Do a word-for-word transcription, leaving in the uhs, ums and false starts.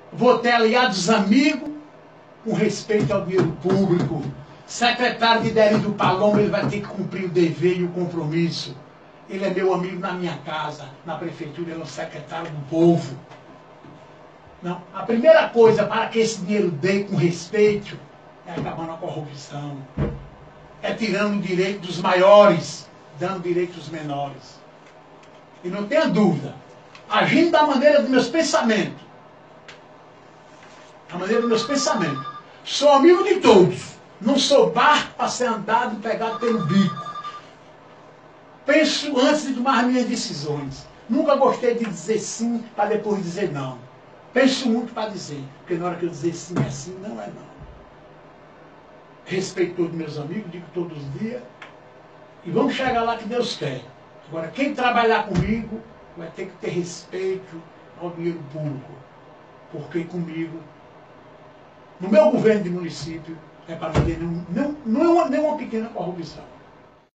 vou ter aliados amigos com respeito ao dinheiro público. Secretário de Derido Paloma, ele vai ter que cumprir o dever e o compromisso. Ele é meu amigo na minha casa, na prefeitura, ele é o secretário do povo. Não. A primeira coisa para que esse dinheiro dê com respeito é acabando a corrupção. É tirando o direito dos maiores, dando direito aos menores. E não tenha dúvida, agindo da maneira dos meus pensamentos, da maneira dos meus pensamentos, sou amigo de todos, não sou barco para ser andado e pegado pelo bico. Penso antes de tomar minhas decisões. Nunca gostei de dizer sim para depois dizer não. Penso muito para dizer, porque na hora que eu dizer sim é sim, não é não. Respeito todos meus amigos, digo todos os dias, e vamos chegar lá que Deus quer. Agora, quem trabalhar comigo vai ter que ter respeito ao dinheiro público, porque comigo, no meu governo de município, é para não ter nenhum, não, não é uma, nenhuma pequena corrupção.